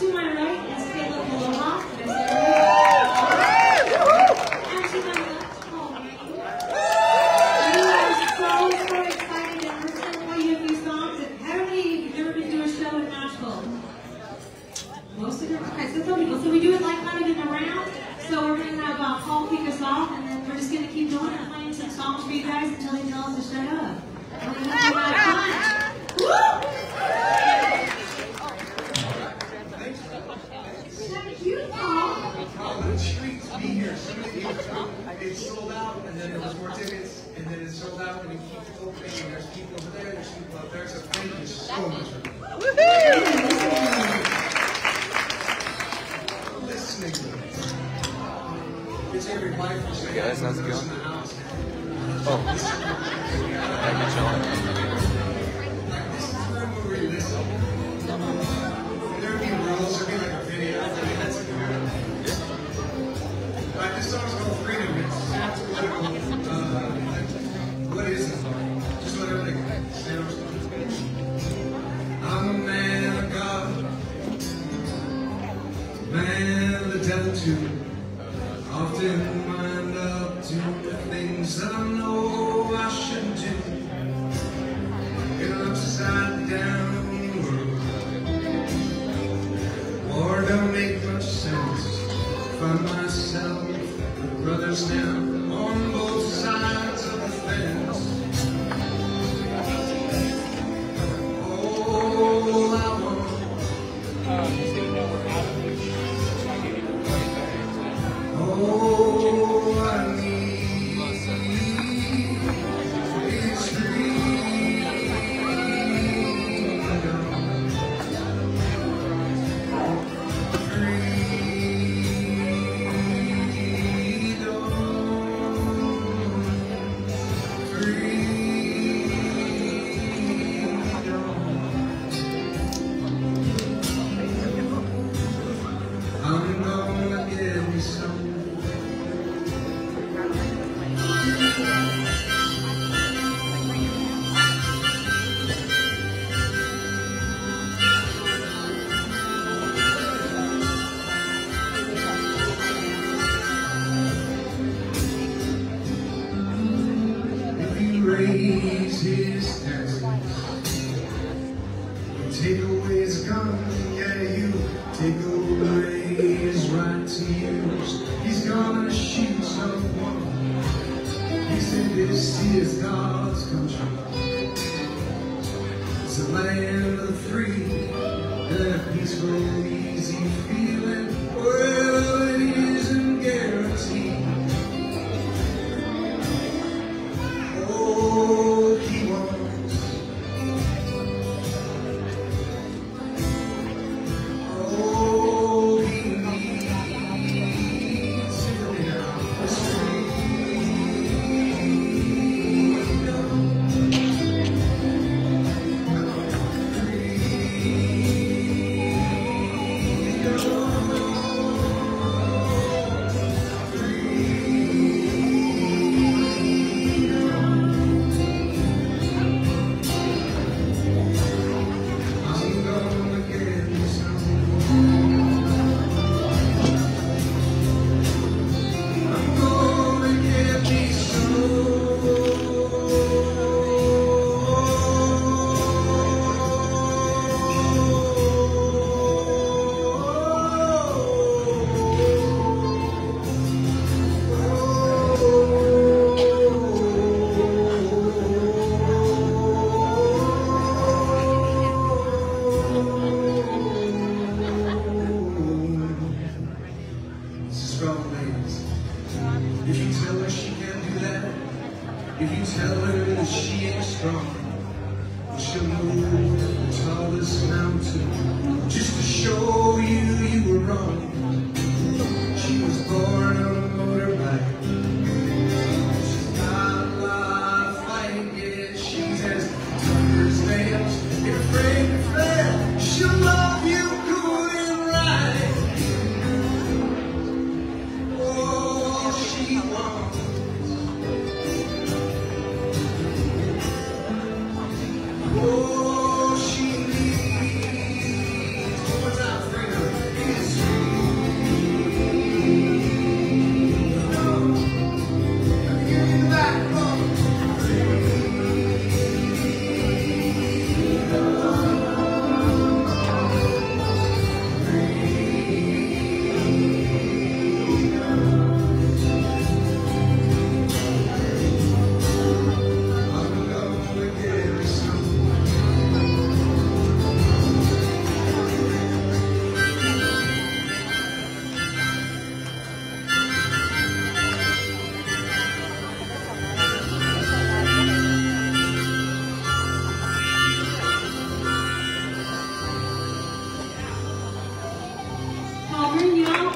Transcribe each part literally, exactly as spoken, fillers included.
To my right is Polaha. And to my left, Paula. We are so, so excited and we're going to play you a few songs. And how many of you have ever been to a show in Nashville? Most of you? Okay, so some people. So we do it like kind of in the round. So we're going to have uh, Paul kick us off, and then we're just going to keep going and playing some songs for you guys until he tells us to shut up. And we have a lot of fun. Woo! Thank you, Paul. What a treat to be here. So many people come, it's sold out, and then there was more tickets, and then it's sold out, and we keep opening, and there's people over there, there's people up there, so thank you so much for listening. It's every life for Hey guys, how's it going? Oh. Thank you, Charlene. This is where we listen. There would be rules, there'd be like a video. That's it. Like this song's called Freedom. It's not political. Uh, what is it? Just let everything stand. I'm a man of God. Man of the devil too. Often wind up doing the things that I know I shouldn't do. In an upside down world, war don't make much sense. Find myself with brothers now on both sides of the fence. All I want. All I need is raise his taxes, take away his gun, yeah, you take away his right to use. He's gonna shoot someone. He said this is God's country. It's a land of the free and a peaceful, easy feeling. Well, it isn't guaranteed. All he wants, all he needs is Oh, she needs one more time, freedom. hearing you out?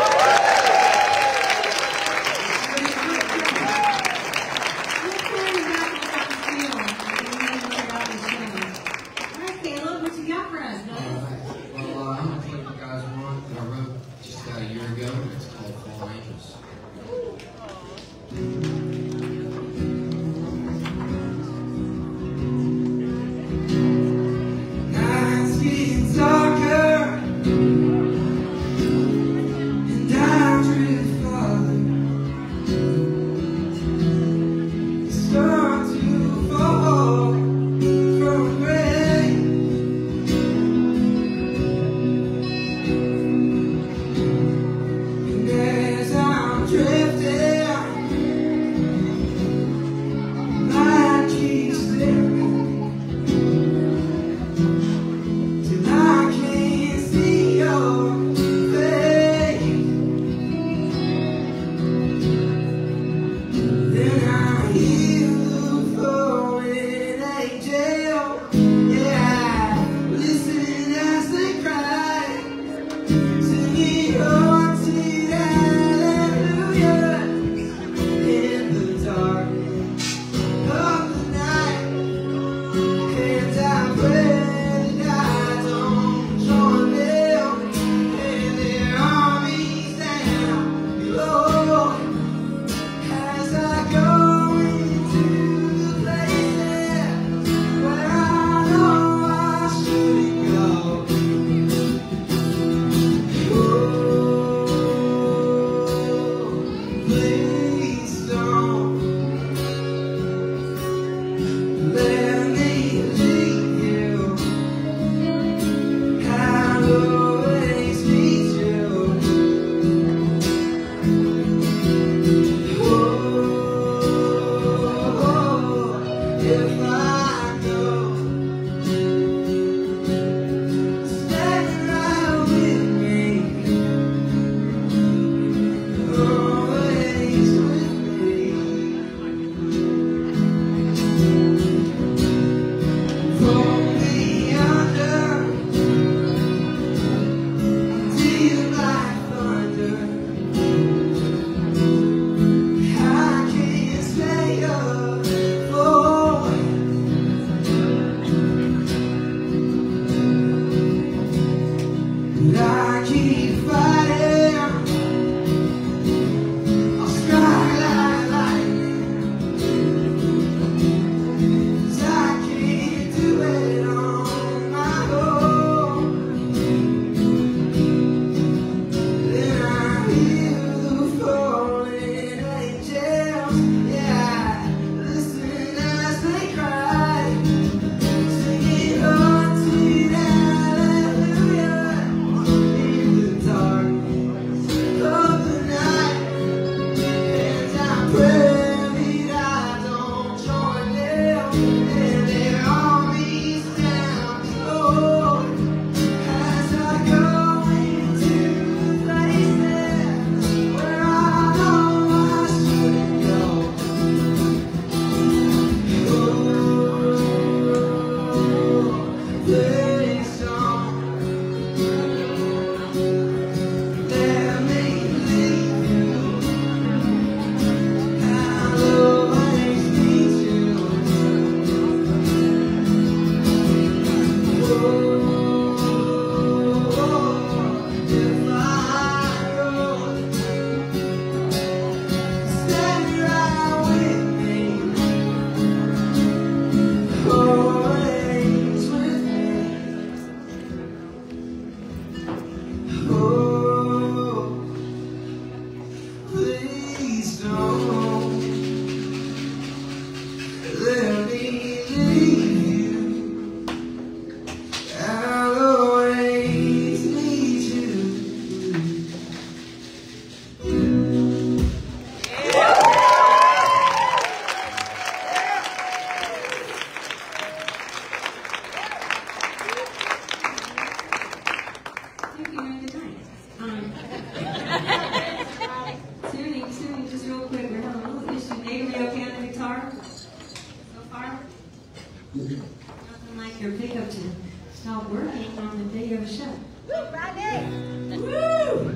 Nothing like your pickup to stop working on the day of a show. Woo, Friday! Woo!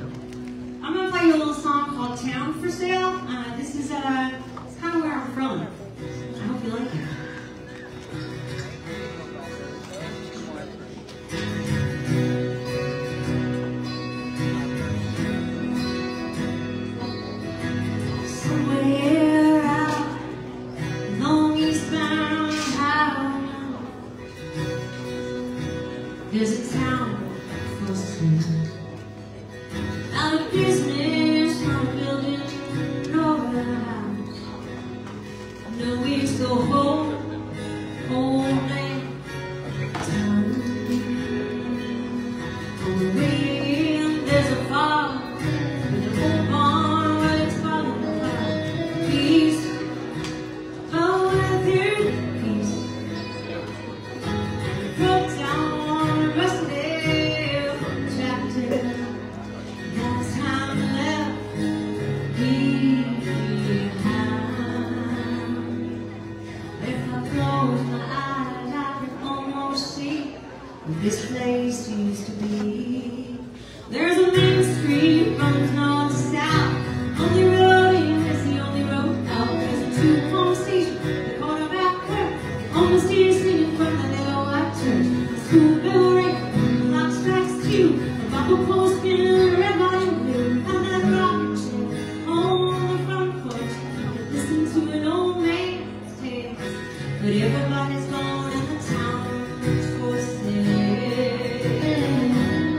Out of business, not building nor a house. No weeks go home, home and town. On the way in, there's a farm with a old barn where it's falling apart. Peace, oh, weather, peace. Broke down, rusted, chapter. That's time left behind. If I close my eyes, I can almost see what this place used to be. There's a main street runs north to south. Only road in is the only road out. There's a two-pump station, the corner back curve. Almost here singing from the little white church. The school bell ring, clock strikes two. A Bible post in a red, white, and blue. Found that rocking chair on the front porch. Listen to an old man's tale. But everybody's gone and the town's for sale.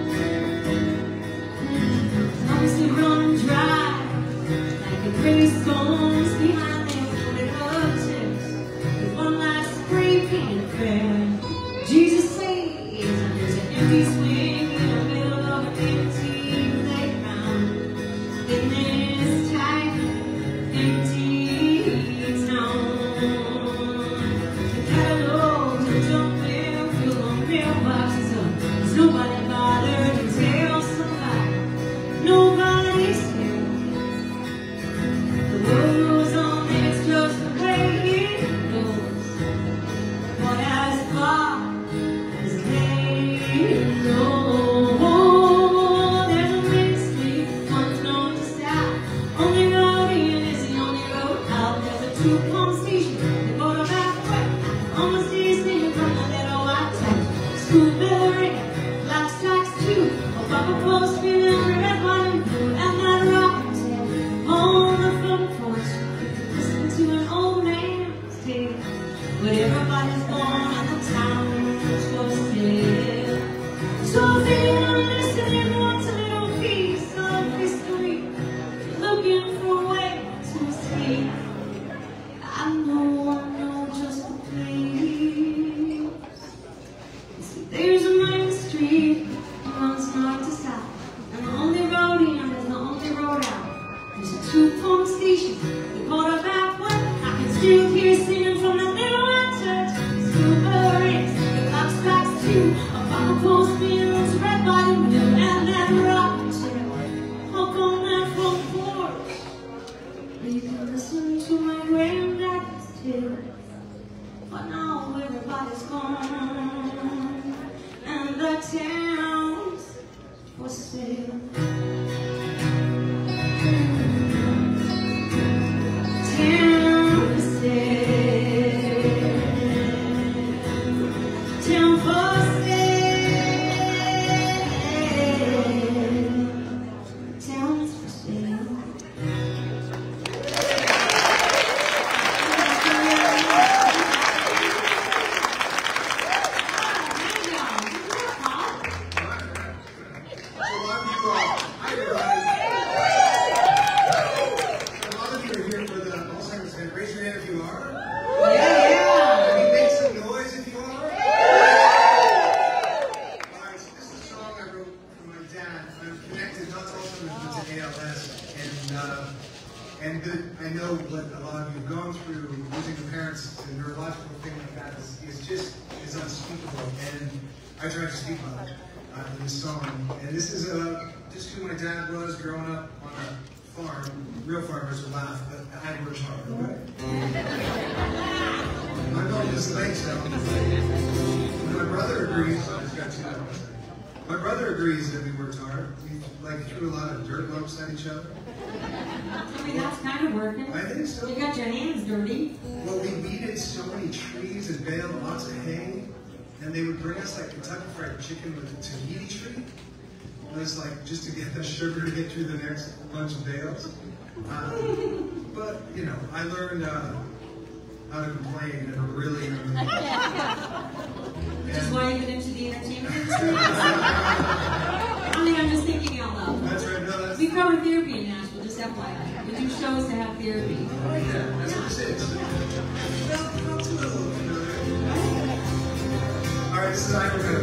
Songs that run dry like the gray stones behind them wooded hutches. With one last spray painted prayer, Jesus saves, and there's an empty swing in the middle of an empty playground. In this tight, empty town, the catalogs and junk mail fill on mailboxes up. There's nobody bothered to tell somebody. Nobody's here. The world goes on, it's just the way it goes. But as far as they know, there's a main street, runs north to south. Only road in is the only road out. There's a two-pump station, the border back way. Almost easy from the little white town. School bell ring, clock strikes two. A Bible post spinning red, white, and blue. And that rocking chair on the front porch. Listen to an old man's tale. But everybody's gone and the town's for sale. So if anyone listening wants a little piece of history, looking for a way to escape, I know, I know just the place. See, there's a main street that runs north to south, and the only road in is the only road out. There's a two-pump station, the corner back way. I can still hear singing from the little white church. School bell rings, the clock strikes two. A Bible post spins red, white, and blue, and that rocking chair up on that front porch. You can listen to my granddad's tale. But now everybody's gone, and the town's for sale. Town for sale. Town for sale. Town's for sale. I tried to speak on it uh, in this song, and this is uh, just who my dad was growing up on a farm. Real farmers would laugh, but I worked hard. Okay? I'm going to say so. My brother agrees. I just got two hours. My brother agrees that we worked hard. We like threw a lot of dirt lumps at each other. I mean, that's kind of working. I think so. You got your hands dirty. Well, we weeded so many trees and baled lots of hay. And they would bring us like Kentucky Fried Chicken with a Tahiti tree. And it's like just to get the sugar to get through the next bunch of bales. Uh, but, you know, I learned uh, how to complain at a really young age. Which is why you get into the entertainment industry? I mean, cover therapy in Nashville, just F Y I. We do shows to have therapy. I like that. That's what it is. All right, this is Iron Man.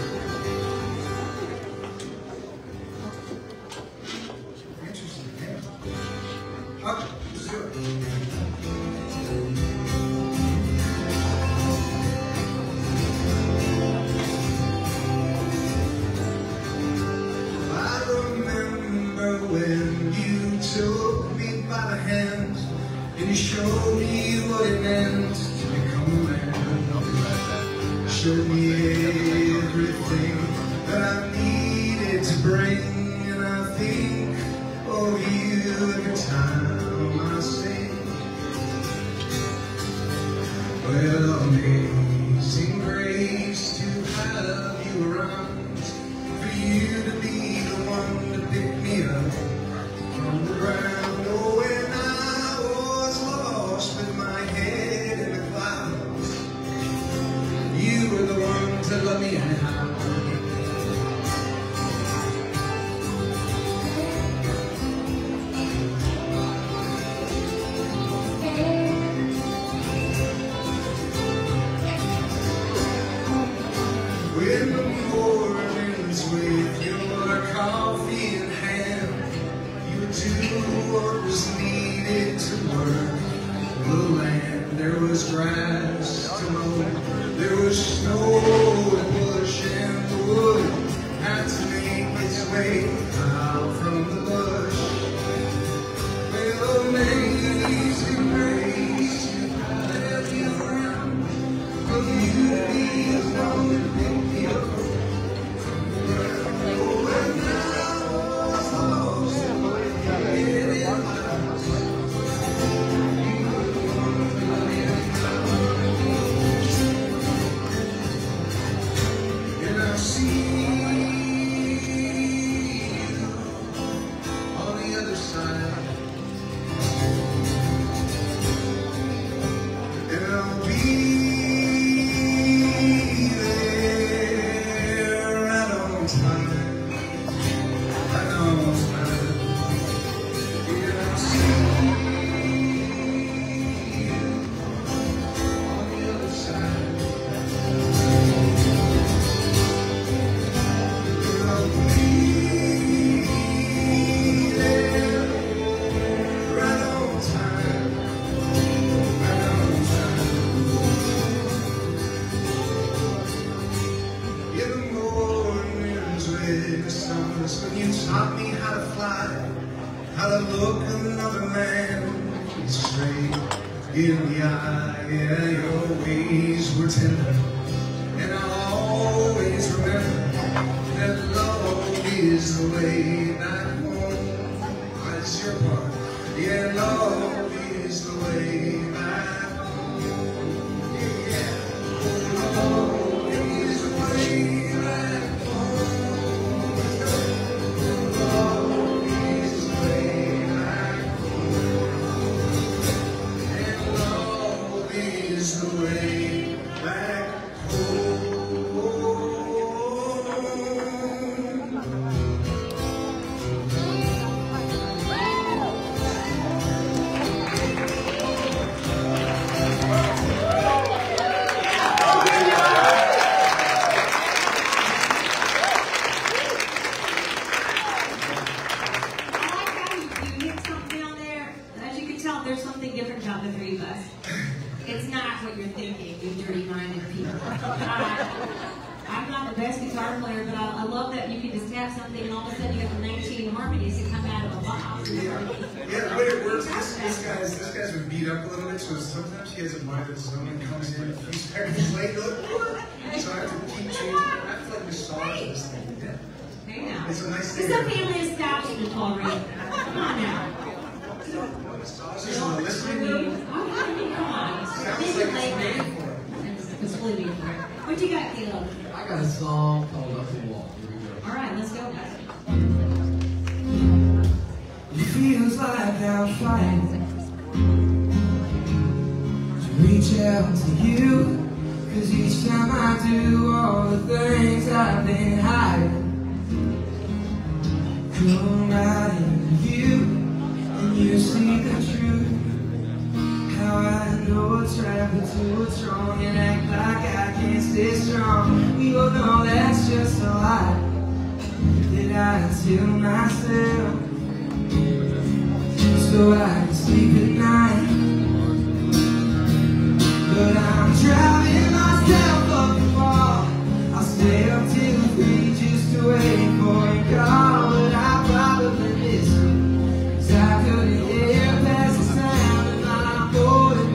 Interesting, yeah. Okay, let's do it. I remember when you took me by the hand and you showed me what it meant to become a man. Showed me everything that I needed to bring, and I think of you every time I sing. Well, amazing grace to have you around, for you to be the one to pick me up from the ground. Oh, when I was lost with my head in the clouds, you were the one to love me anyhow. In the mornings with your coffee in hand, you would do what was needed to work the land. There was grass to mow, there was snow to push, and the wood had to make its way out from the bush. Well, amazing grace, you have me around, for you to be the one to pick me up from the ground. Oh, when I was lost in my head in my house, you were the one to love me anyhow. And I see you on the other side, and I'll be there right on time, right on time. And I see you on the other side. I'll be there right on time, right on time. In the mornings with the stars, when you taught me how to fly, how to look another man straight in the eye. Yeah, your ways were tender, and I'll always remember that love is the way back home. That's your part. Yeah, love is the way back home. Yeah, love is the way back home. Love is the way back home. And love is the way back home. There's something different about the three of us. It's not what you're thinking, you dirty-minded people. Uh, I'm not the best guitar player, but I, I love that you can just tap something and all of a sudden you got the nineteen harmonies that come out of a box. Yeah, yeah, the way it works, this, this guy's this guy's been beat up a little bit, so sometimes he has a mind that someone comes in a few seconds late, so I have to keep changing. I have to like massage this thing. Yeah. Hey now. It's a nice thing. It's a family establishment already. Come on now. Massages and the listening room. Oh, I mean, come on. Sounds This like is late it's made night. for it. It's it's fully made for it. What you got, Caleb? I got a song called Up the Wall. Here we go. All right, let's go, guys. It feels like I'm fighting to reach out to you, 'cause each time I do all the things I've been hiding, Come right into you, and you see the truth. How I know what's right, but do what's wrong, and act like I can't stay strong. We all know that's just a lie that I tell myself, so I can sleep at night. But I'm driving myself up the wall. I'll stay up till three just to wait for a call. But I probably miss you, 'cause I couldn't hear past the sound of my voice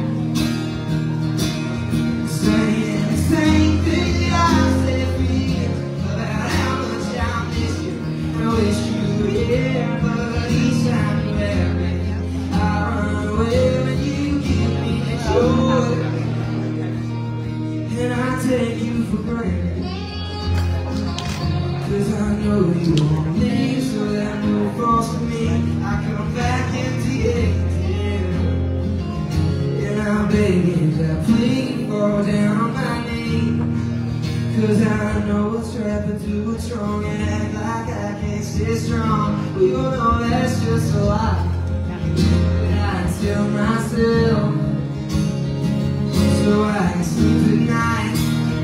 saying the same thing that I said for years about how much I miss you. I wish you were here, but each time you have me, I run away when you give me the joy. And I take you for granted, 'cause I know you want me, so that no faults for me. I come back empty-handed, and I'm begging that please fall down on my knees. 'Cause I know what's right, but do what's wrong, and act like I can't stay strong. We all know that's just a lie that I tell myself, so I can sleep at night.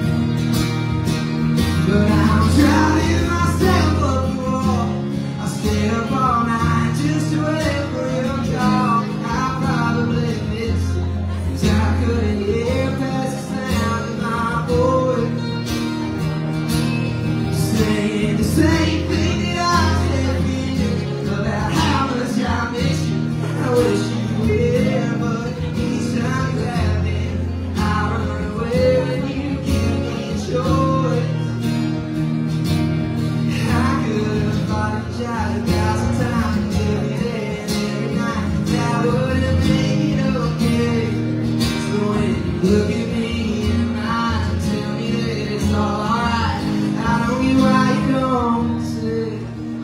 But I'm driving myself up the wall. I stay up all night just to wait for your call. I probably miss you, 'cause I couldn't hear past the sound of my voice saying the same thing that I said for you about how much I miss you. I wish you were here, but each time you have me, I run away when you give me a choice. I could have apologized a thousand times every day and every night. That wouldn't make it okay. So when you look at me in my eyes and tell me that it's all alright, I don't get why you don't say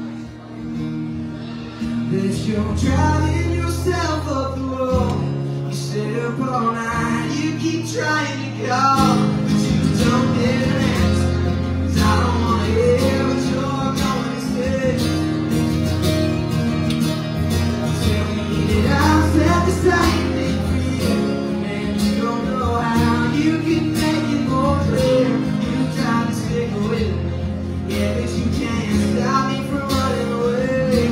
that you're driving yourself up the wall. You stay up all night, you keep trying to call, but you don't get an answer, 'cause I don't want to hear what you're going to say. Tell me that I've said the same thing for you, and you don't know how you can make it more clear. You try to stick with me, yeah, but you can't stop me from running away.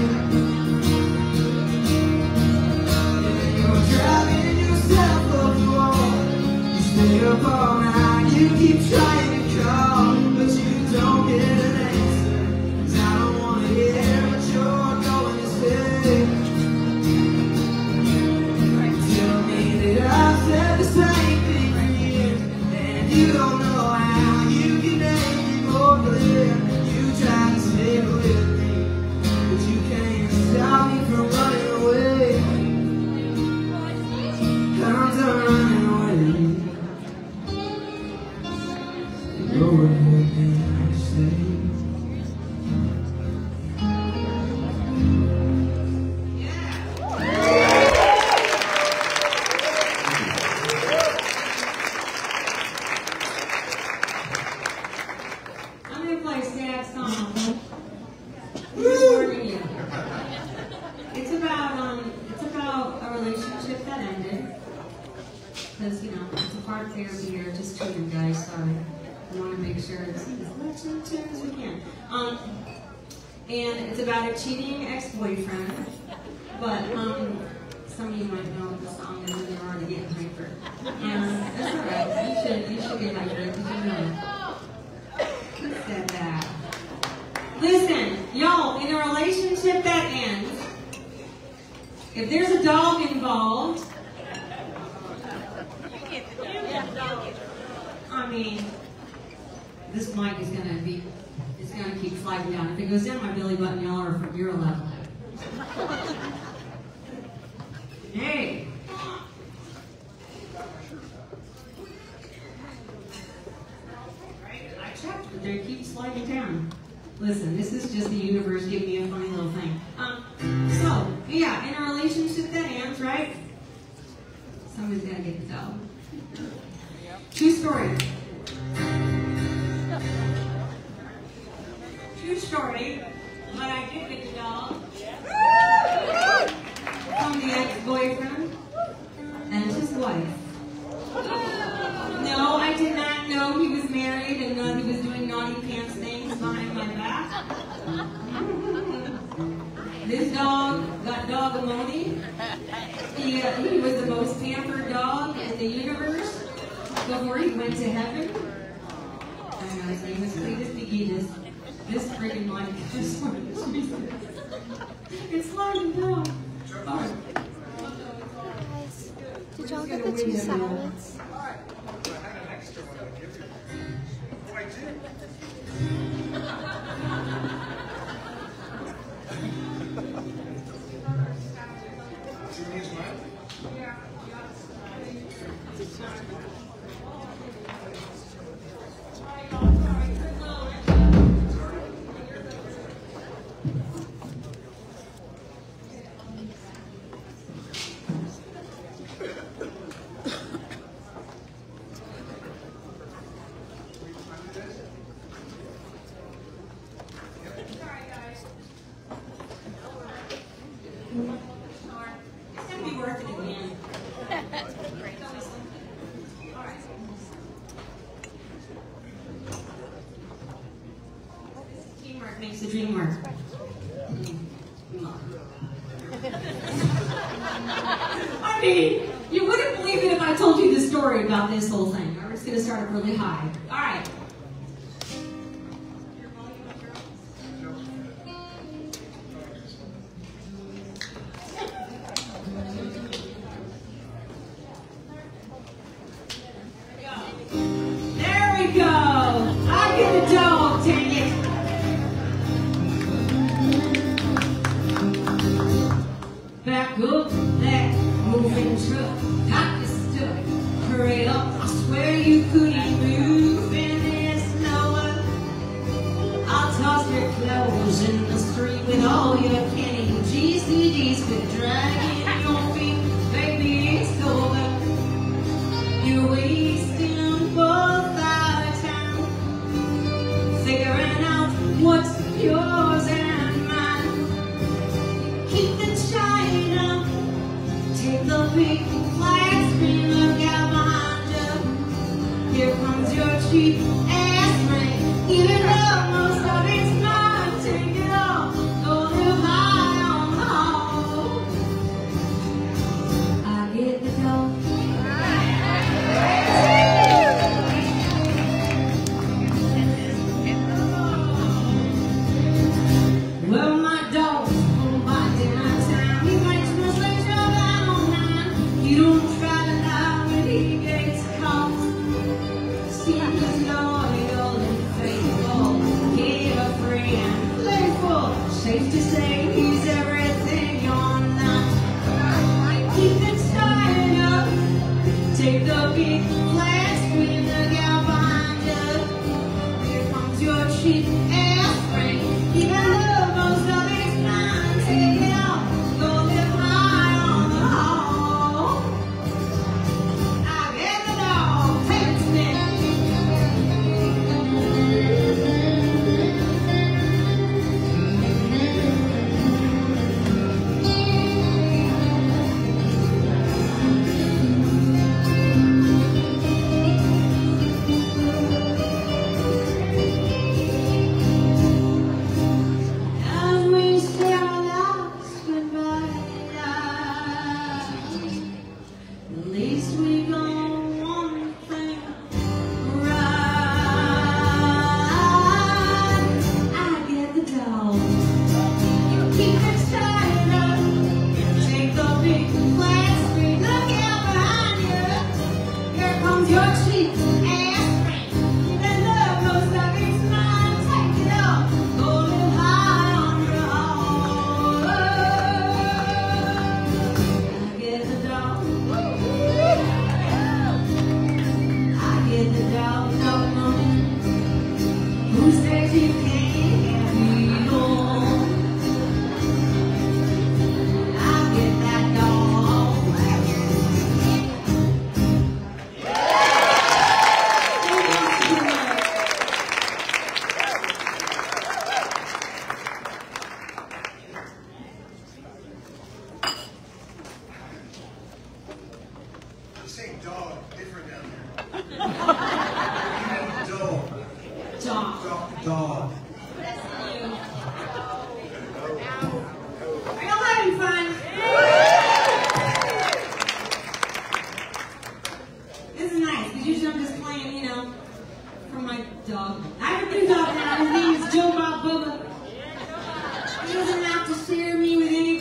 And you're driving yourself up the wall. You stay up all night, you keep trying to call, but you don't get an answer, 'cause I don't want to hear what you're going to say. Tell me that I've said the same thing for years, and you don't know how you can make it more clear. You try to stay with me, but you can't stop me from running away. I'm done running away. Go ahead and stay. I'm gonna play a sad song. Who's warning you? It's about um, it's about a relationship that ended. Because you know, it's a part of therapy here. Just cheating, guys. Sorry. I want to make sure it's as much in tune as we can. Um, and it's about a cheating ex-boyfriend. But um, some of you might know the song, and then they're already getting hyper. And that's all right. You should you should get hyper because you know. Who said that? Listen, y'all, in a relationship that ends, if there's a dog involved, I mean, this mic is gonna be, it's gonna keep sliding down. If it goes down my belly button, y'all are from your level. Hey. I checked, but they keep sliding down. Listen, this is just the universe giving me a funny little thing. Um, so, yeah, in a relationship that ends, right? Somebody's gotta get the dog. True story. True story. But I did get the dog. This dog got dog-a-money. He, uh, he was the most pampered dog in the universe before he went to heaven. And his name was Cletus Beginis. This friggin' mic is for this reason. It's slowing down. Sorry. Did y'all get the two salads? Makes the dream work. I mean, you wouldn't believe it if I told you the story about this whole thing. We're just going to start up really high. All right. There we go. I get a dog, dang it. Back up that moving truck, got you stuck. Hurry up, I swear you couldn't move in this snow. I'll toss your clothes in the street with all your Kenny G C Ds for dragging your feet. Baby, it's over. You're wasting both our time, figuring out what's yours and mine. Keep the China, take the big flag screen, look out behind you. Here comes your cheap ass ring. Even though most of it's mine, take it all, go live high on the hall. I get the dog. Well, my dog's home by dinner time. He makes my sleigh drive out on nine. You don't try to lie when he gets caught. See, he's loyal and faithful, carefree and playful. Safe to say he's everything you're not. Keep it started up. Take the big flag screen, look out behind you. Here comes your cheap ass ring. Even though most of it's mine, take it out, go live high on the hall. I get the dog, take it to me.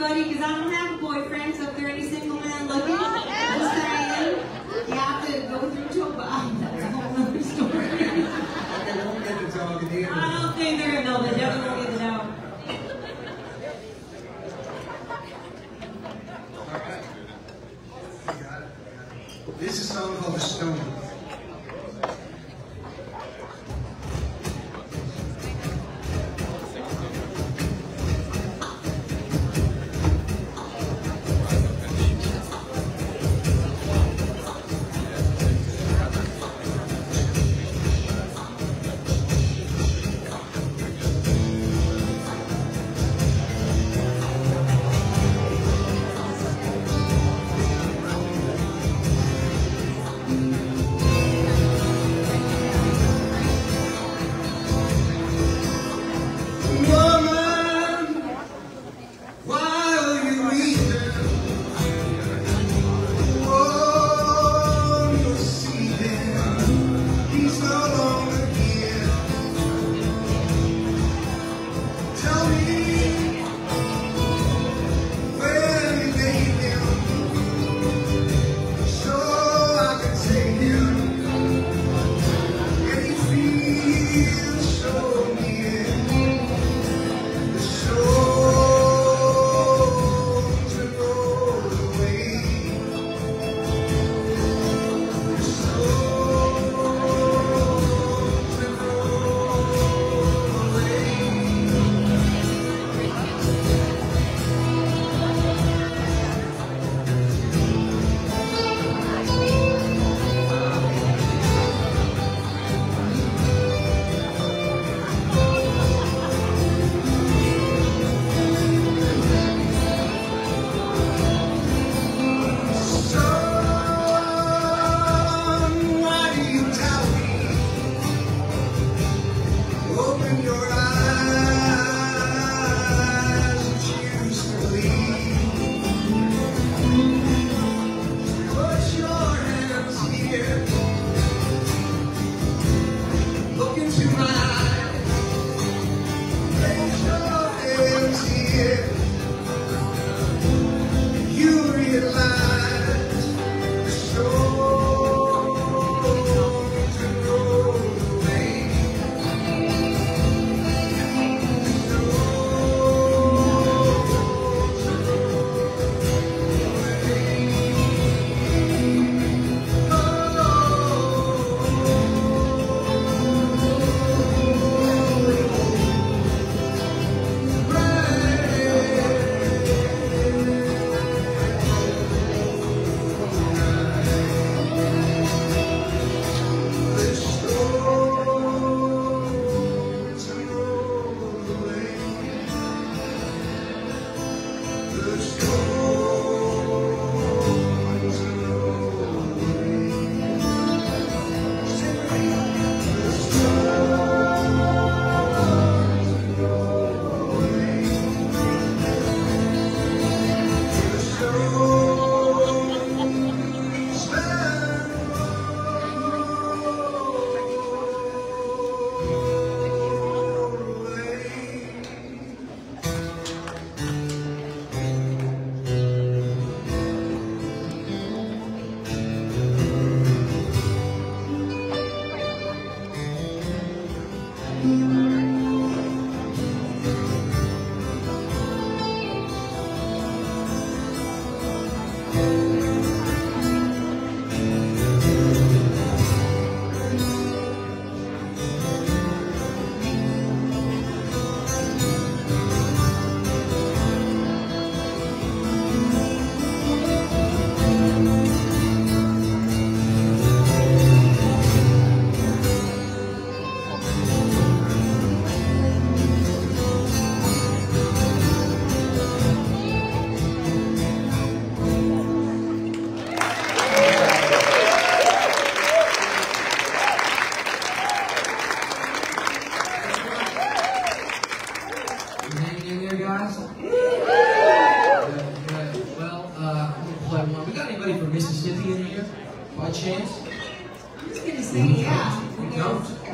everybody, because I don't have a boyfriend, so if there are any single men looking, just saying, you have to go through to a bar. That's a whole other story. Okay, don't get the dog in the end. I don't think they're gonna know. They definitely won't get the dog. Alright. You got it. This is a song called The Stone.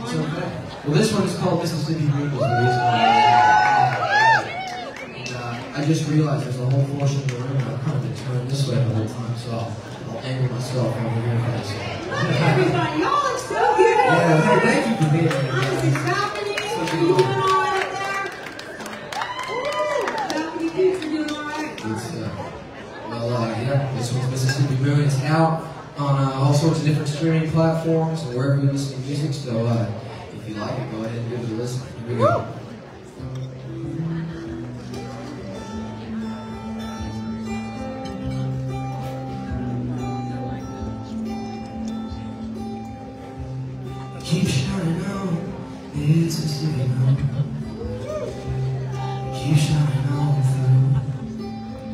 Well, this one is called Mississippi Blues. The reason why. And, uh, I just realized there's a whole portion of the room that I've kind of been turned this way the whole time, so I'll, I'll angle myself over here for this. Look, everybody, y'all look so good. Yeah, hey, thank you for being here. How's it happening? Are you doing all right up there? Woo! Balcony Kids are doing all right. It's, uh, well, uh, yeah, this one's Mississippi Moon. It's out on uh, all sorts of different streaming platforms and wherever you listen to music, so uh, if you like it, go ahead and give it a listen. Here we go. Keep shining on, it's a signal. Keep shining on through.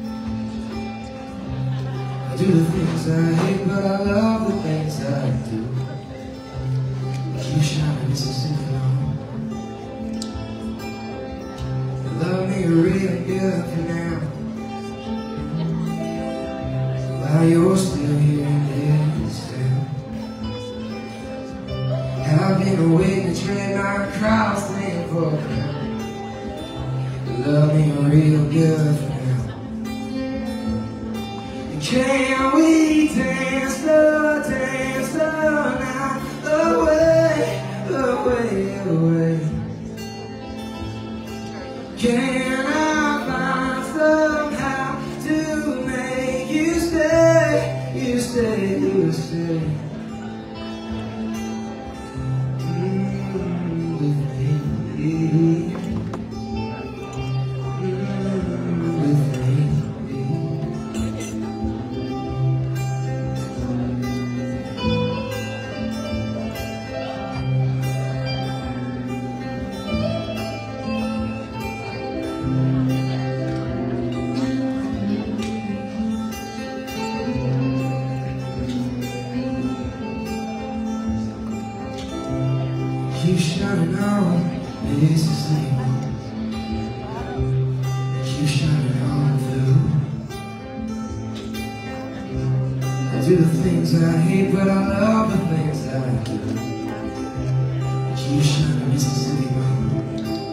I do the things I hate, but I love the things I do. Keep shining, it's a signal. Love me real good for now. While you're still here and still. I've been waiting to trade my cross name for a crown. Love me real good for now. Can we dance the dance the night away, away, away? Can I find somehow to make you stay, you stay, you stay? Keep shining on, it's the same. Keep shining on through. I do the things I hate, but I love the things I do. Keep shining, Mississippi moon.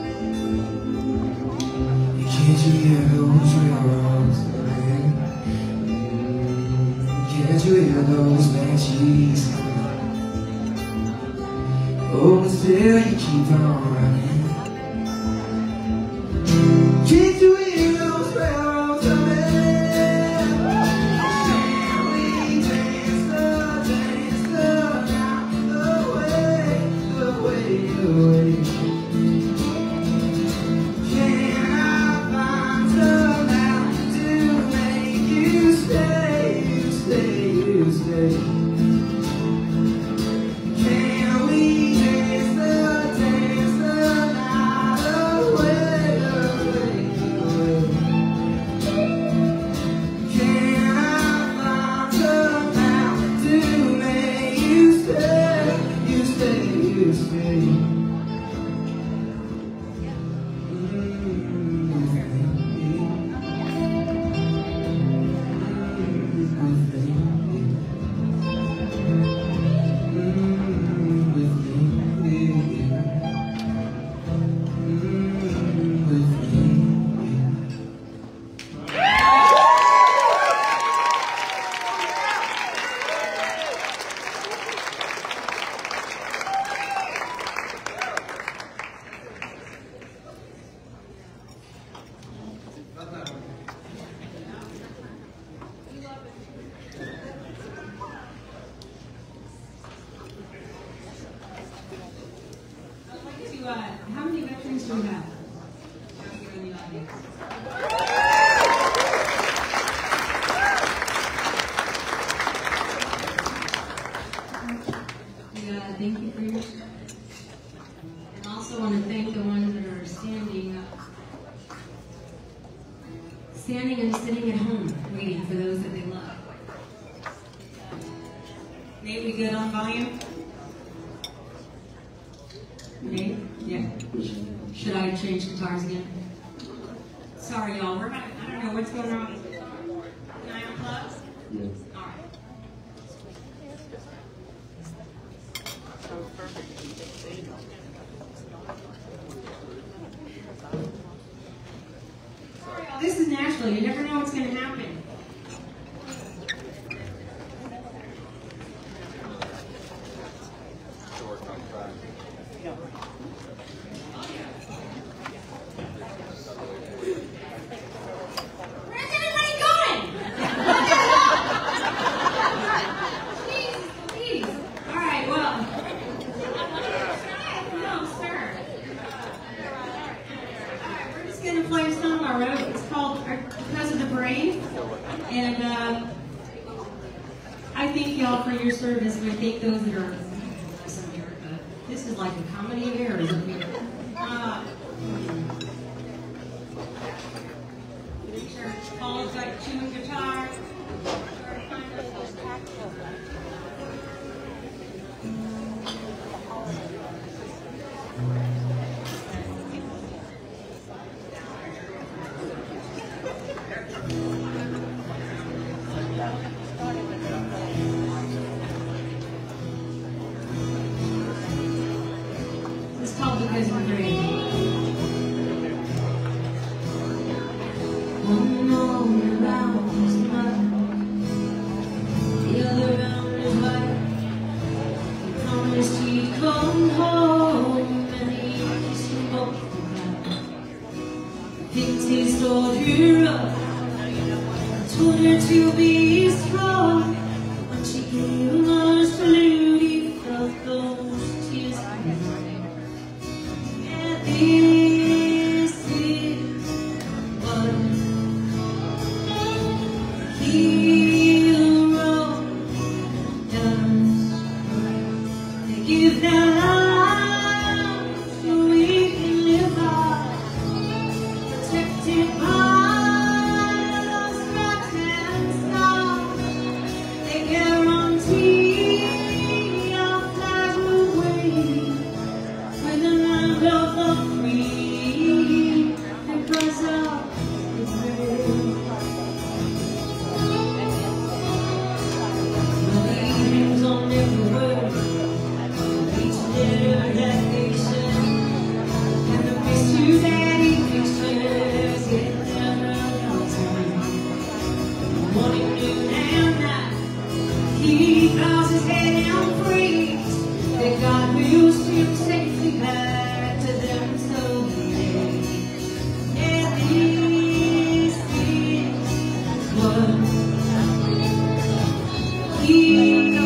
Can't you hear those railroads ring? Can't you hear those banshees? Oh, but still you keep on running. Can't you hear those railroads running? Can we dance the dance the night away, away, away? Can I find somehow to make you stay, you stay, you stay? How many veterans do we have? Here in the audience. Yeah, thank you for your service. And also want to thank the ones that are standing up. Standing and sitting at home, waiting for those that they love. Nate, we good on volume? Nate? Yeah. Should I change guitars again? Sorry, y'all. We're not, I don't know what's going on. Can I unplug? Yes. All right. Sorry, y'all. This is Nashville. You never know what's going to happen. Where's everybody going? Jeez, please. All right, well. No, sir. All right, we're just going to play a song I wrote. It's called Because of the Brave. And uh, I thank y'all for your service, and I thank those that are in America. This is like a comedy of errors up here. Uh, sure, Paula's got chewing guitar. It's called Because of the Brave. One arm around his mother, the other around his wife. He promised he'd come home, and he kissed them both goodnight. Picked his daughter up, told her to be strong. When she gave him a salute, he felt those tears coming. And this is what hero does. They give their lives so we can live our protected by those stripes and stars. They guarantee our flag will wave with the land of the free because of the brave. Believings on every word, each letter that they send, and the mystery that he pictures, it never comes home. Morning, noon, and night, he bows his head and prays that God will steer safely back to them someday. And this is what hero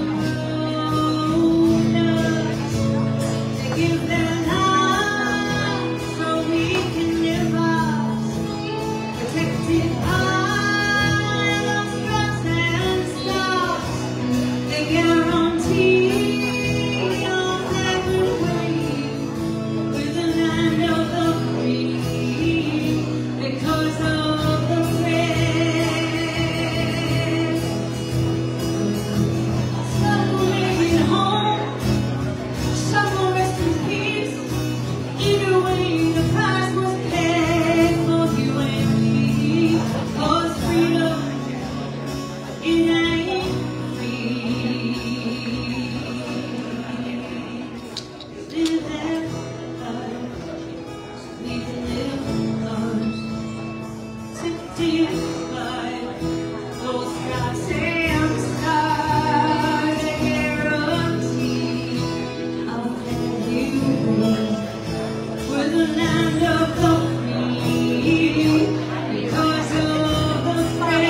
does. They give their lives so we can live ours, protected by those stripes and stars. They guarantee our flag will wave with the land of the free because of the brave. Some will make it home, some will rest in peace. Either way, the price was paid for you and me. 'Cause freedom, it ain't free. Live that life, we can live ours. Protected by those stripes and stars. They guarantee I'll have you with the land of the free because of the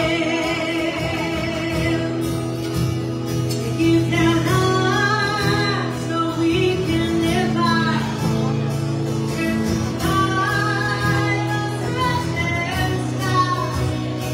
brave. They give their lives so we can live our protected by the stripes and stars.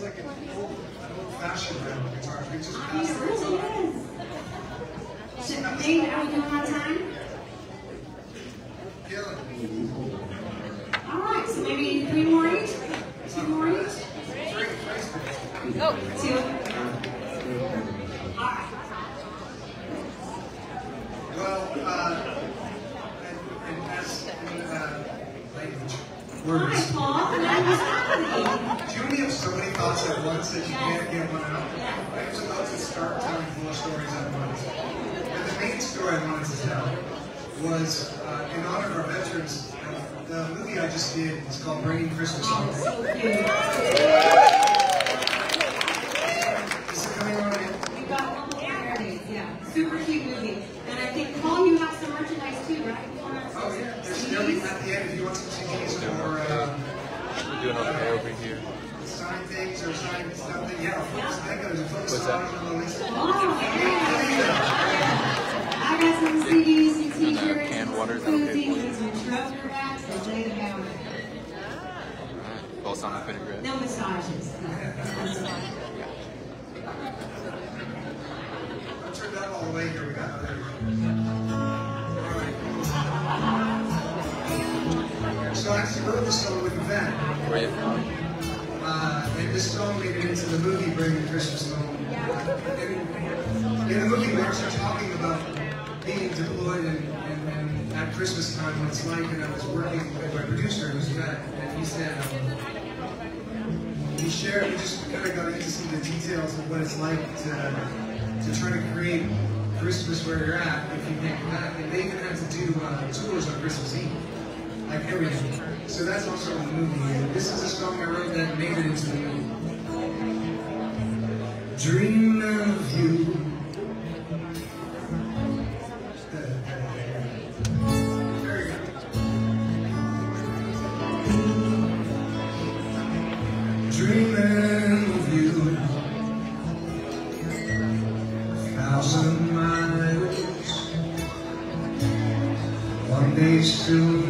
like an old, an old-fashioned guitar. We just I mean, passed it really is. So, Nate, are we doing on time? Kelli. All right, so maybe three more each? Two more each? Oh. Two. All right. Well, uh, and, and as in uh, language, words. Hi, Paul. What's happening? Do you only have so many thoughts at once that you can't get one out? I was about to start telling four stories at once. And the main story I wanted to tell was uh, in honor of our veterans. The movie I just did is called Bringing Christmas Home. So cute. Is it coming on in? You've got a couple of days, yeah. Super cute movie. And I think, Paul, you have some merchandise too, right? Oh yeah, there's still at the end if you want some C Ds or uh, We're doing okay over here. sign things or sign something. Yeah, folks, I got a focus What's on that? on the list. Oh, yeah. I got some C Ds, some t-shirts, Canned water, is that some okay for you? food, some trouser bags, and lay the power. Both on the vinaigrette. No massages. No. I'll turn that all the way here. We got other. So I actually wrote this song with Vivian. Where you from? Uh, and this song made it into the movie Bringing Christmas Home. And in the movie, we actually talking about being deployed and, and, and at Christmas time, what it's like. And I was working with my producer, who's Jeanette, and he said, um, he shared, we just kind of got into some of the details of what it's like to, to try to create Christmas where you're at if you make it back. And they even had to do uh, tours on Christmas Eve. Like everything. So that's also in the movie. And this is a song I wrote that made it into the movie. Dream of you. There you go. Dreaming of you. A thousand miles. One day soon.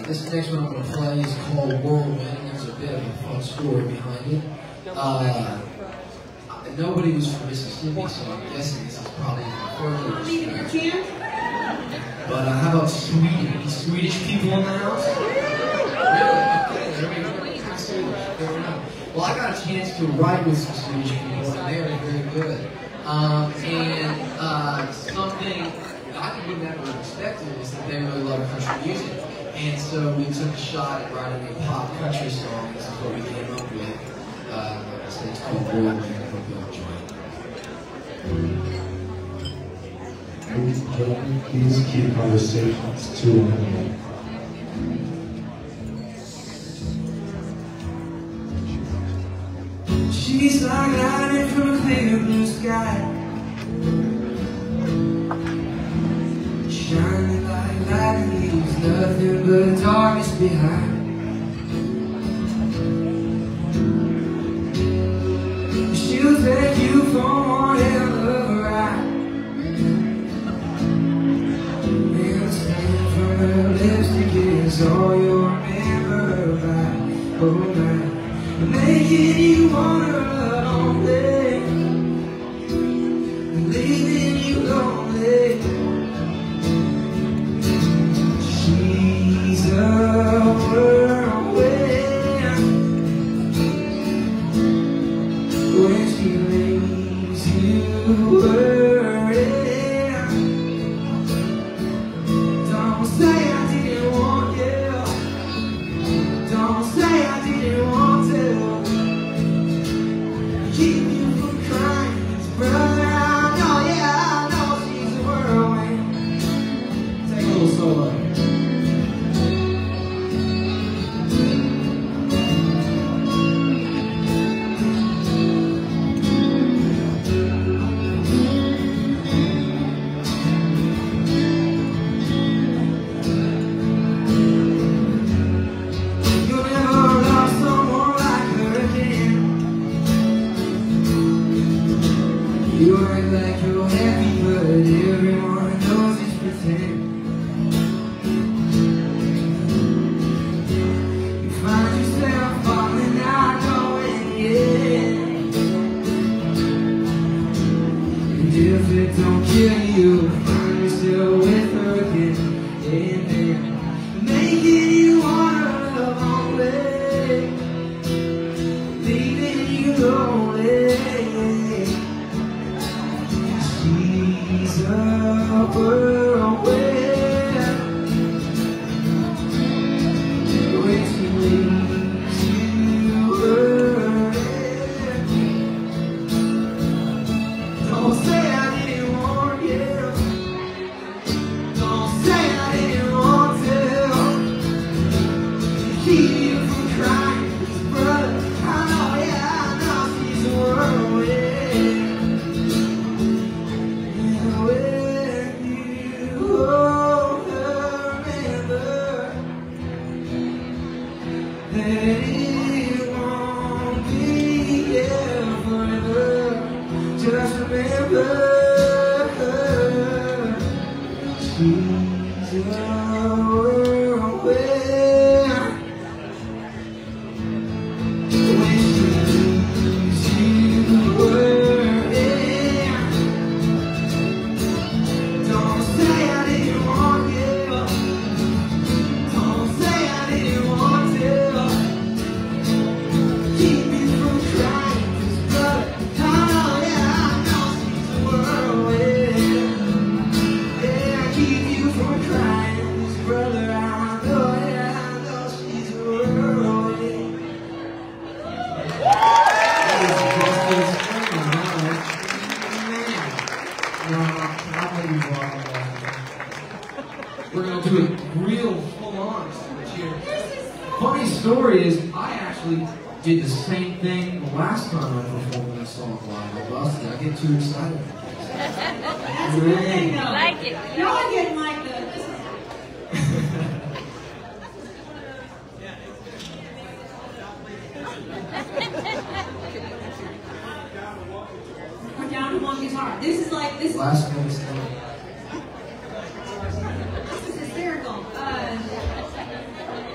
this next one I'm going to play is called Whirlwind, and there's a bit of a fun story behind it. Uh, nobody was from Mississippi, so I'm guessing this is probably further. But uh, how about Sweden? Any Swedish people in the house? Really? Okay, there we go. There we go. Well, I got a chance to write with some Swedish people, and they are very good. Um, and uh, something I would never have expected is that they really love country music. And so we took a shot at writing a pop country song. This is what we came up with. Uh, like I said, it's called Whirlwind. I hope you'll enjoy it. Ladies and gentlemen, please keep conversations to a minimum. She's like lightning from a clear blue sky, shining like lightning leaves nothing but darkness behind. She'll take you for one hell of a ride, and the scent from her lipstick is all you'll remember about. Oh my, making you wanna run away, leaving you lonely. She's a whirlwind when she leaves you hurting. Don't say I didn't want you, don't say I didn't want to. Keep you from crying, brother. I know, yeah, I know she's a whirlwind. Take a little solo. You'll never love someone like her again. You act like you're happy, but everyone knows it's pretend. You find yourself falling out, going in. And if it don't kill you, find yourself with her again. And then making you wanna run away, leaving you lonely. She's a whirlwind when she leaves you hurting. Don't say I didn't want you, don't say I didn't want to. Keep you from crying, brother. I know, yeah, I know she's a whirlwind. Just remember, she's a whirlwind when she leaves you hurting. Don't say I didn't want you, don't say I didn't want to. Keep me from crying, 'cause brother, I know, yeah, I know she's a whirlwind. Yeah, keep you from crying, 'cause brother, I know, yeah, I know she's a whirlwind. We're going to do it real full-on here. Funny story is, I actually did the same thing the last time I performed this song live at Weston. I get too excited. That's a good thing, though. Like it. Y'all are getting like the. We're down to one guitar. This is like this. Last one is coming. This is hysterical. Uh,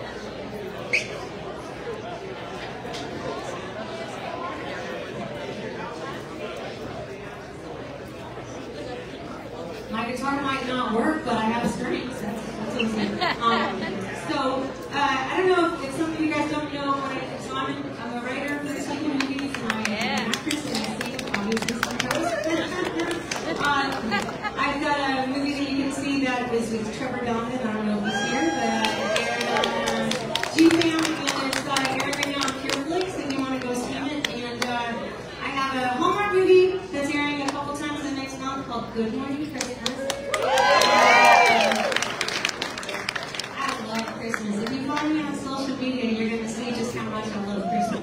might not work, but I have strengths. That's, that's what I'm saying. Um, so, uh, I don't know if, if some of you guys don't know what I do. So I'm, an, I'm a writer for several movies, and I'm an actress, and I sing, obviously, sometimes. uh, I've got a movie that you can see that is with Trevor Donovan. I don't know if he's here, but uh, it aired on uh, G-Fam, and it's uh, airing right now on Kimberly, so if you want to go see it. And uh, I have a Hallmark movie that's airing a couple times in the next month called Good Morning Christmas. I love Christmas. If you follow me on social media, you're going to see just how much I love Christmas.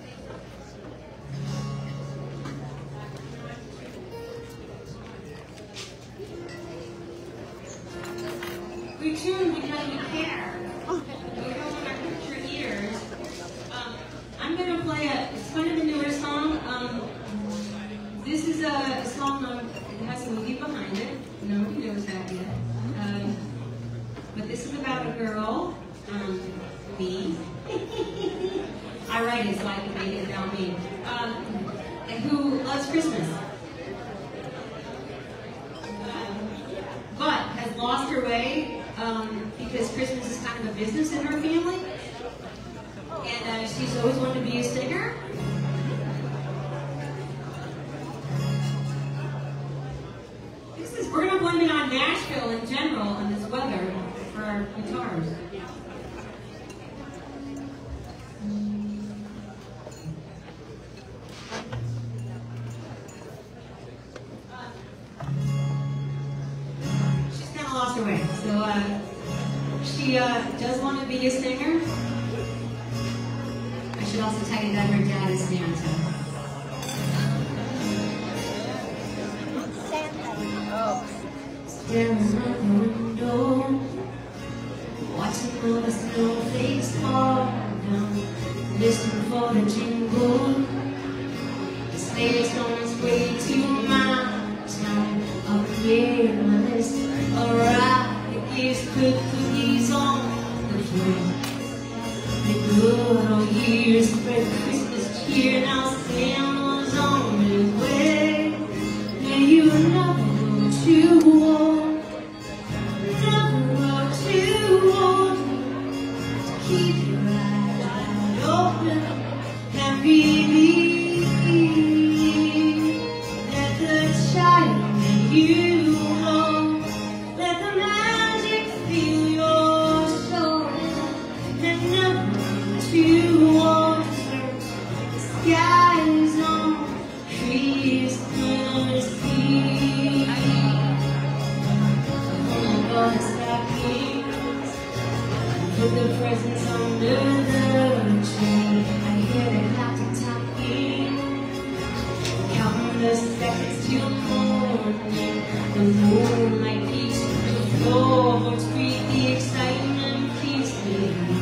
We tune because we care. We don't want to hurt your ears. Um, I'm going to play a, it's kind of a newer song. Um, this is a, a song that has a movie behind it. Nobody knows that yet. Um, but this is about a girl, um, me. I write it so I can make it about me. Um, who loves Christmas. Um, but has lost her way um, because Christmas is kind of a business in her family. And uh, she's always wanted to be a singer. This is, we're going to blame it on Nashville in general and this weather for our guitars. She's kind of lost her way. So uh, she uh, does want to be a singer. I should also tell you that her dad is Santa. Staring out the window, watching all the snowflakes fall down, listening for the jingle. The sleigh is on its way to my town. Up here on my list, alright, the gifts put cookies on the floor. The good old years spread Christmas cheer. Now Santa's on his way. May you never go too old, never go too old, to keep your eyes wide open and believe that the child that you hold, let the magic fill your soul, and never too old to search the skies on Christmas Eve. Oh, God, stockings, put the presents under the tree. I hear the happy talking, counting the seconds till morning. The moonlight peeks through the floorboards, greet the excitement keeps me.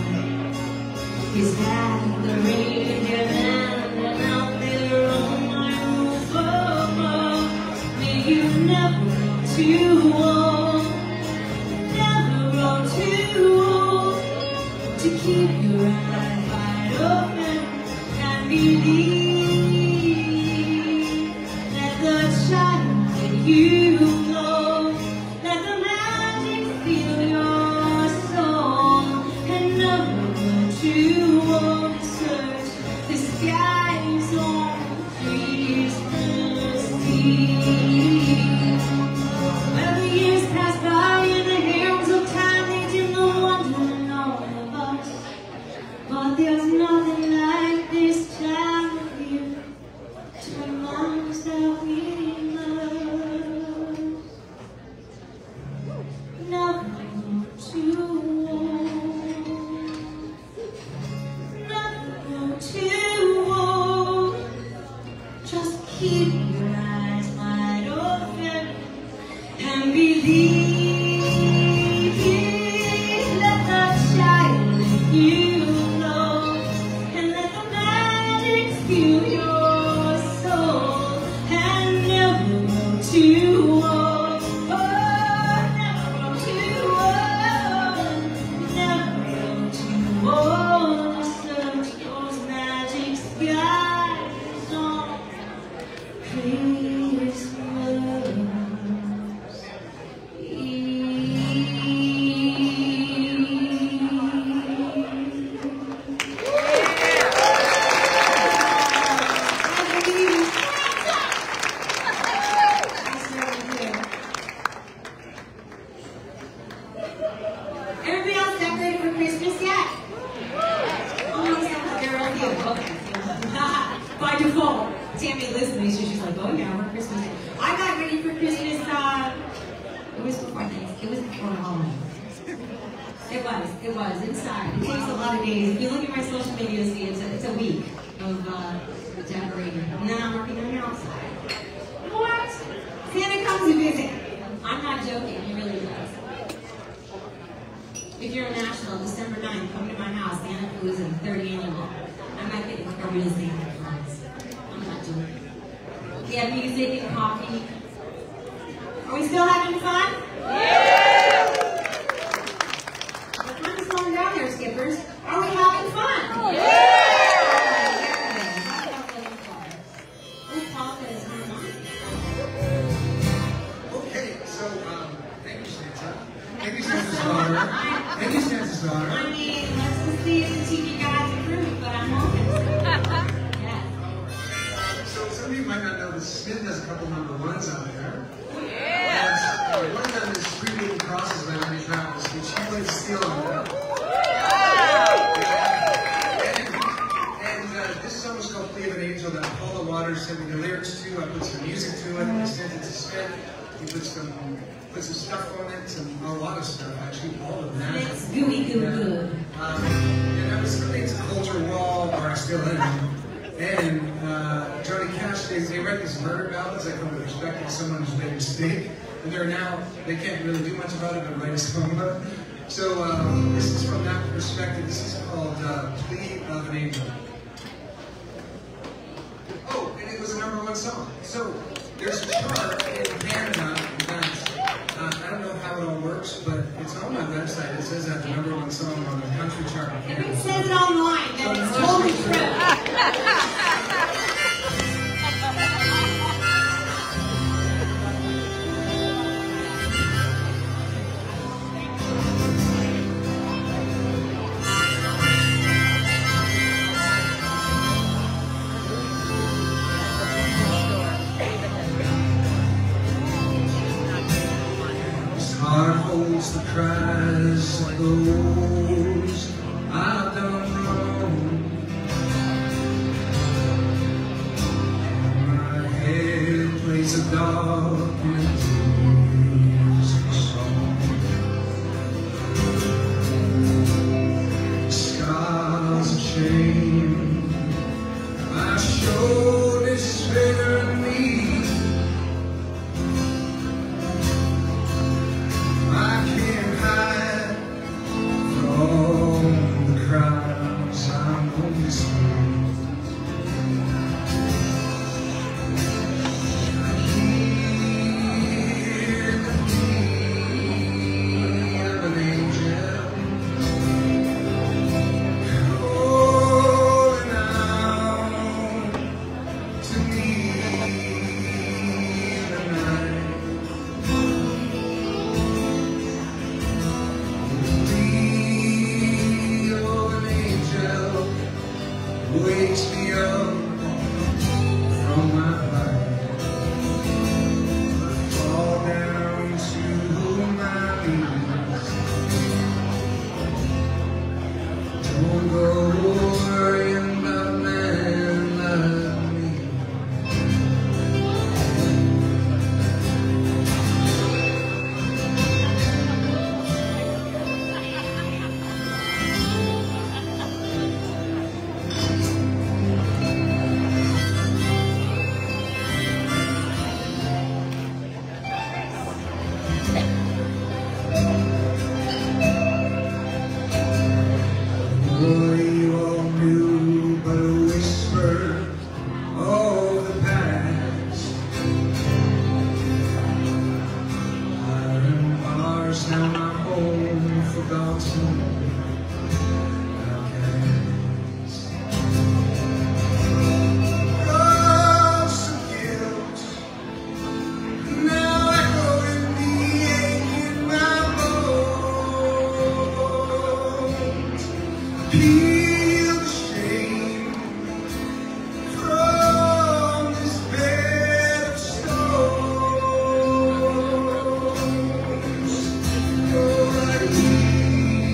Is that the reindeer land and out there on my roof above? May you never grow too old, never grow too old, to keep your eyes wide open and believe that the child that you love, let the magic fill your soul, and never grow too old to search the sky. Everybody else decorated for Christmas yet? Oh, there are a few. Okay. By default, Tammy lives to me, so she's like, oh yeah, we're Christmas. I got ready for Christmas, uh, it was before Thanksgiving, it was before Halloween. It was, it was, inside. It takes a lot of days. If you look at my social media, you'll see it's a, it's a week of uh, decorating. And then I'm working on the outside. What? Santa comes to visit. I'm not joking, he really does. If you're in Nashville, December ninth, come to my house. Santa Claus is thirty annual. I'm not kidding, like a real Santa Claus. I'm not joking. We have music and coffee. Are we still having fun? Yeah! We're kind of slowing down here, skippers. Are we having fun? Yeah! Oh, Paula is not on. Okay, so, um, thank you, Santa. Thank you, Santa's daughter. Thank you, Santa's daughter. I mean, let's just see if the T V guys approve, but I'm hoping. Yeah. So some of you might not know that Smith has a couple number ones out there. Yeah. And one of them is Three Little Crosses by Lindy Travels, which she plays steel on that. And, and uh, this song is called Plea of an Angel that Paula Waters sent me the lyrics to. I put some music to it. I sent it to Smith. He put some put some stuff on it, some a lot of stuff actually, all of that. It's gooey goo goo. Um, and I was really into Culture Wall, or I still am. And uh, Johnny Cash, they, they write these murder ballads that come with respect to someone who's made a mistake. And they're now, they can't really do much about it, but write a song about it. So um, this is from that perspective. This is called uh, Plea of an Angel. Oh, and it was a number one song. So there's a chart in Canada that, uh, I don't know how it all works, but it's on my website. It says that the number one song on the country chart in If Canada. it says it online, then it's totally true. Heart holds the cries of those I've done wrong. My head plays a dark and tears song. Scars of shame, my shoulders spare me. I can't hide from the crowds I'm on this way. I hear the plea of an angel calling out to me tonight. Wakes me up from my life. I fall down to my knees. Don't go worrying about a man like me. Oh, you all knew but a whisper of the past. Iron bars now my home forgotten outcast. Ghosts of guilt now echo in the ache in my bones. Feel the shame from this bed of stones. Oh, I need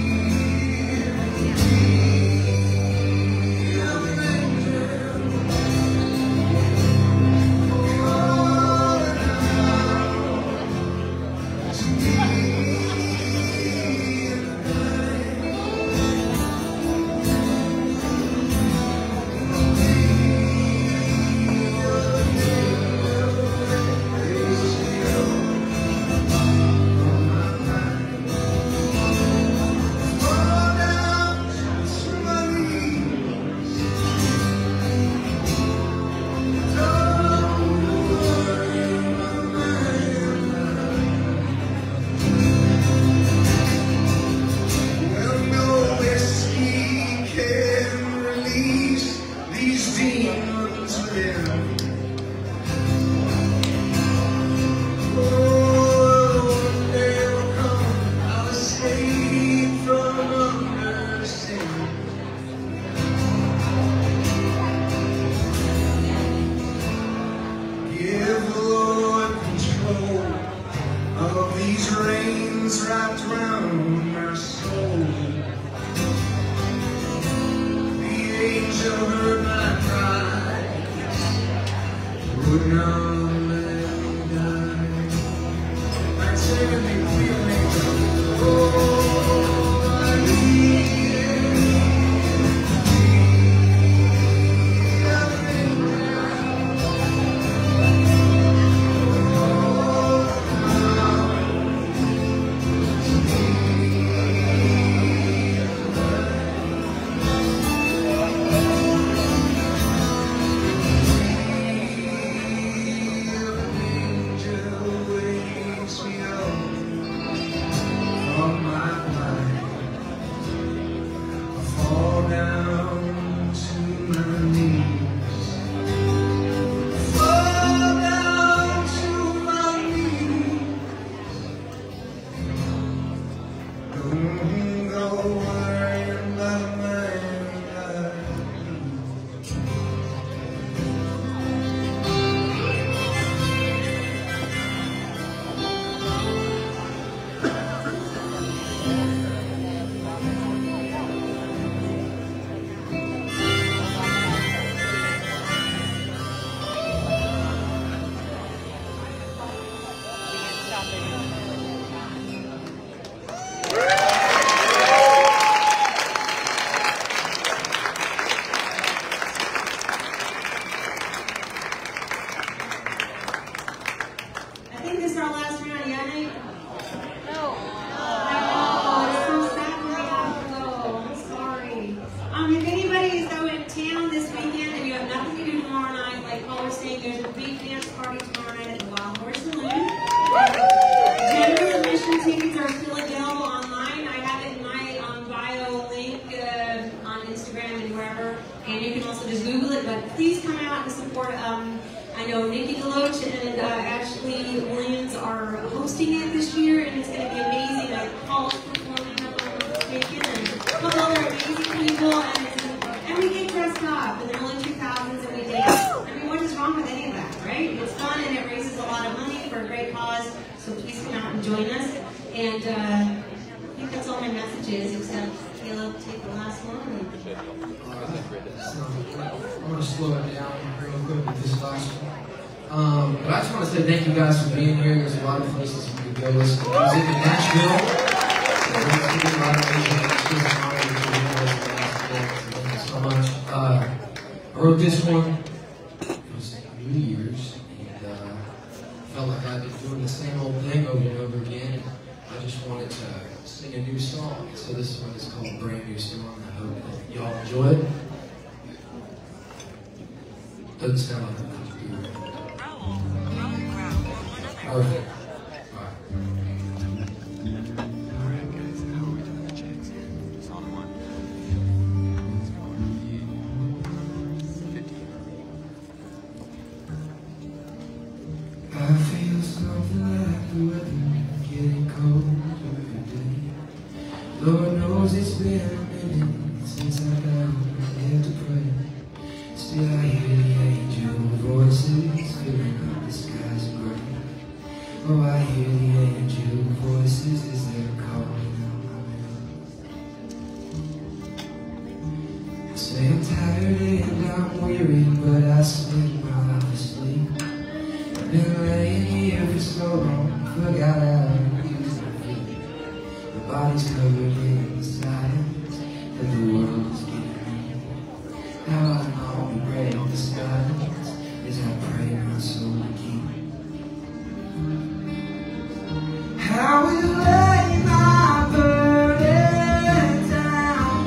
And uh, I think that's all my messages, except Caleb, take the last one. So, I'm going to slow it down real quick with this last one. Um, but I just want to say thank you guys for being here. There's a lot of places you can go listen to music in Nashville. So thank you so much. Uh, I wrote this one. It was New Year's, and uh, felt like I'd been doing the same old thing over and over again. I just wanted to sing a new song. So this one is called Brand New Song. I hope that y'all enjoy it. Doesn't sound like a computer. Perfect. I feel something like the weather getting colder every day. Lord knows it's been a minute since I got here to pray. Still I hear the angel voices filling up the skies of gray. Oh, I hear the angel voices as they're calling out my name. I say I'm tired and I'm weary, but I spend my life asleep. I've been laying here for so long, forgot how to use my feet. My body's covered in the silence that the world is giving me. Now I know to break the silence as I pray my soul to keep. I will lay my burden down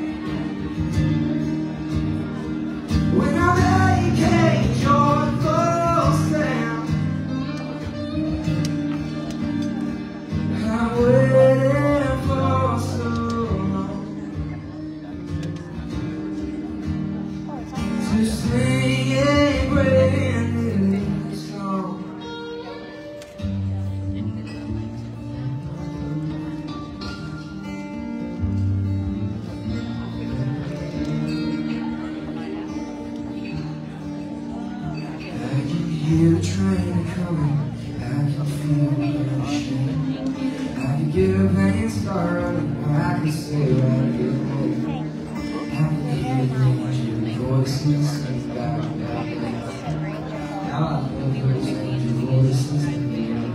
when I make a joyful sound. I'm waiting for so long to sing a brand new song. Hear the train coming, I can feel the shame. I can get up and start running, or I can stay right here. I can hear the angel voices sing about that place. Now I know those angel voices and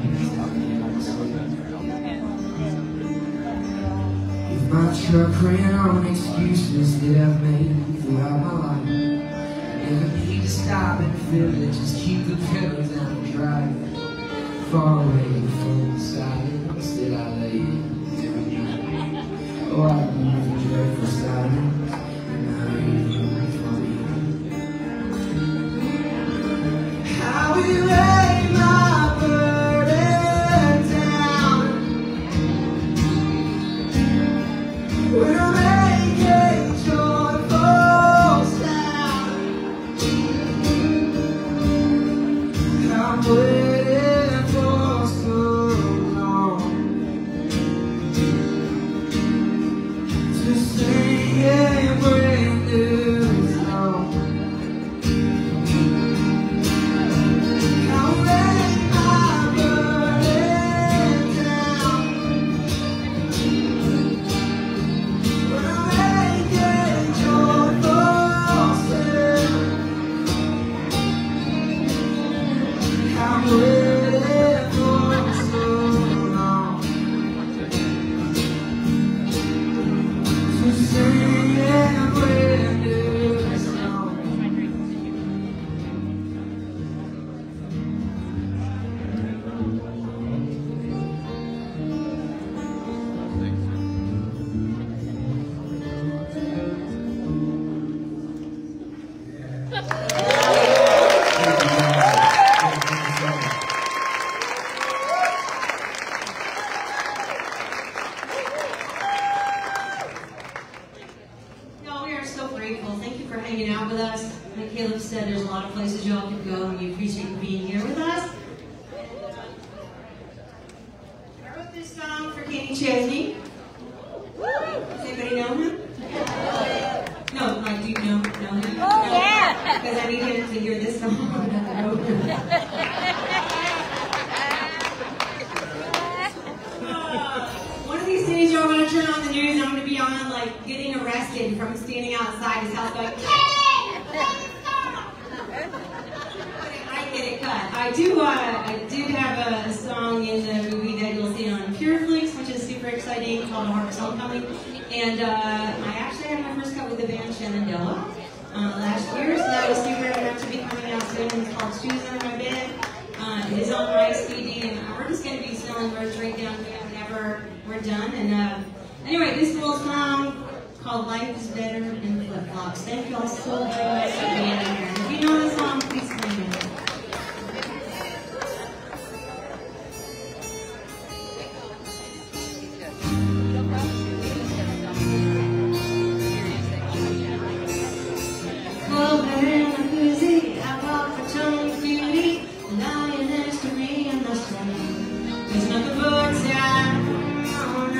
if my truck ran on excuses that I've made throughout my life, I never need to stop and feel it, just keep the pedals down and drive far away from the silence that I lay in every night. Oh, I believe in dreadful silence, and I hear from you. I will lay my burden down when I make a joyful sound. I'm waiting for so long to sing a brand new song. I'll lay my burden down when I make a joyful sound. I'm waiting for so long to sing a brand new song. Y'all, we are so grateful. Thank you for hanging out with us. Like Caleb said, there's a lot of places y'all can go, and we appreciate you being here with us. I wrote this song for Kenny Chesney. Does anybody know him? No, like, do you know, know him? Oh, no? Yeah! Because I need him to hear this song. days you're going to turn on the news and I'm going to be on like getting arrested from standing outside his house going, Kelli! I get it cut. I do, uh, I did have a, a song in the movie that you'll see on Pureflix, which is super exciting, called A Harvest Homecoming. And uh, I actually had my first cut with the band Shenandoah uh, last year, so that was super meant to be coming out soon. It's called Shoes Under My Bed. Uh, it is on my C D, and we're just going to be selling merch right down here whenever we're done. And uh, anyway, this little song called Life is Better in Flip Flops. Thank you all so very much for being here. If you know the song, please sing it. Well, man, I'm busy. I walk for tongue beauty, lying next to me in the sun. There's nothing but time. Oh,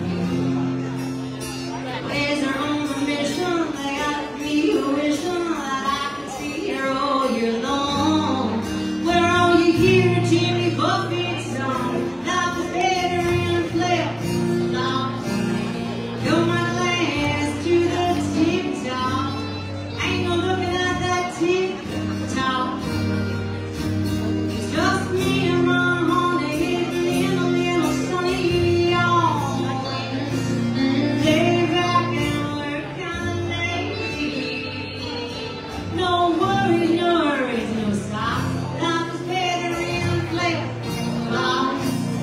no. Ways are on the mission. They got me wishing that I could see here all year long. Where are you here, Timi? Buffet's song. Life is better in flip flops. You're my last to the tip-top. Ain't no looking at that tip-top. It's just me and my honey getting a little sunny always. Lay back and we're kinda lazy. No worries, no worries, no stop. Life is better in flip-flops.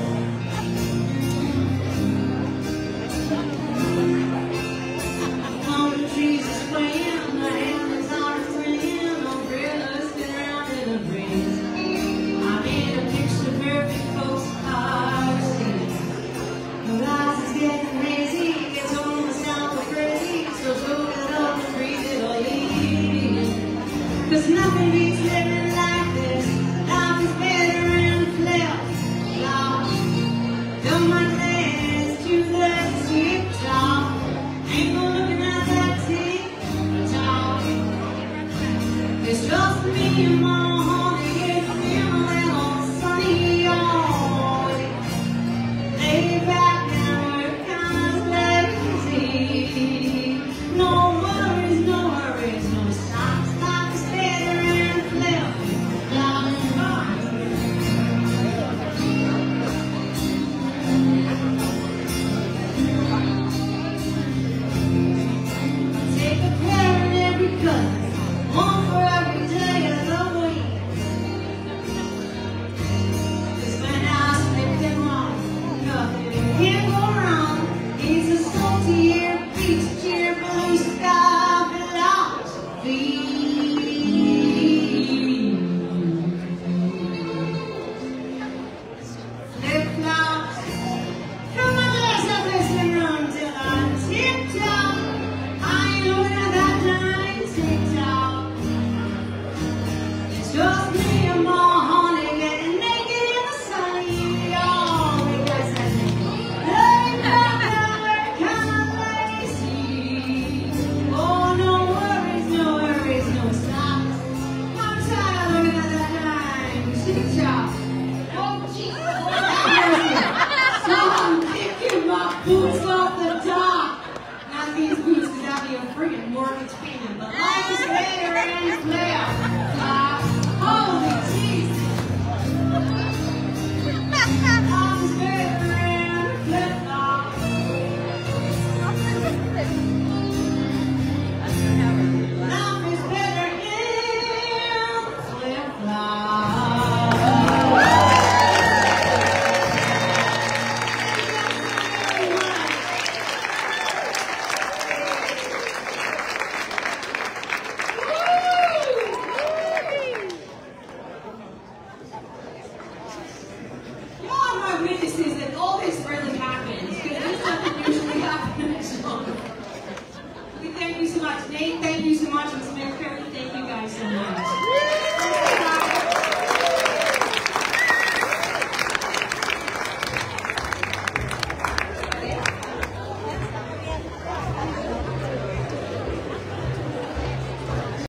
Palm trees are swaying, the hands are swinging, umbrellas spin around in the breeze. I made a picture perfect postcard scene. The glass is getting hazy, it gets almost sound crazy, so soak it up and breathe it all in. 'Cause nothing beats living like this. Life is better in flip-flops. Fill my glass to the tip-top. Ain't no looking at that tip-top. It's just me and my honey getting a little sunny always. Lay back and we're kinda lazy. No worries, no worries, no stops. Life is better in flip-flops. Take a pair in every cut, one for every day of the week. 'Cause when I slip in wrong, nothing can go wrong. It's a salty air, beach chair, blue sky philosophy. Flip-flops. Fill my legs up, listen, run till I tip-top. I ain't looking at that giant tip-top. It's just me and my honey getting naked in the sunny always. Lay back and we're kinda lazy. Oh, no worries, no worries, no stops. I'm tired of looking at that giant tip-top. Oh, Jesus. So I'm picking my boots off the dock. Not these boots, because that'd be a friggin' mortgage payment. But life is better in flip-flops. Holy Jesus. Life is better in flip-flops. Life is better in flip-flops. Y'all are my witnesses that all this really happens, because this doesn't usually happen in a show. Okay, thank you so much, Nate.